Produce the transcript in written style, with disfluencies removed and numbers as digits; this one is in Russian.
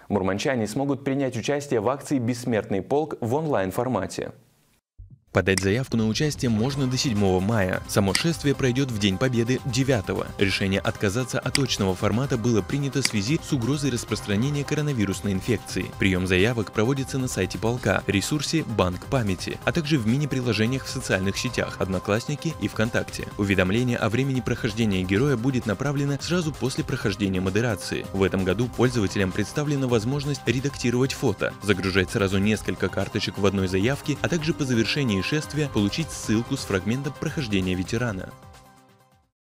Мурманчане смогут принять участие в акции «Бессмертный полк» в онлайн-формате. Подать заявку на участие можно до 7 мая. Само шествие пройдет в День Победы 9-го. Решение отказаться от очного формата было принято в связи с угрозой распространения коронавирусной инфекции. Прием заявок проводится на сайте полка, ресурсе «Банк памяти», а также в мини-приложениях в социальных сетях «Одноклассники» и ВКонтакте. Уведомление о времени прохождения героя будет направлено сразу после прохождения модерации. В этом году пользователям представлена возможность редактировать фото, загружать сразу несколько карточек в одной заявке, а также по завершении шествия получить ссылку с фрагментом прохождения ветерана.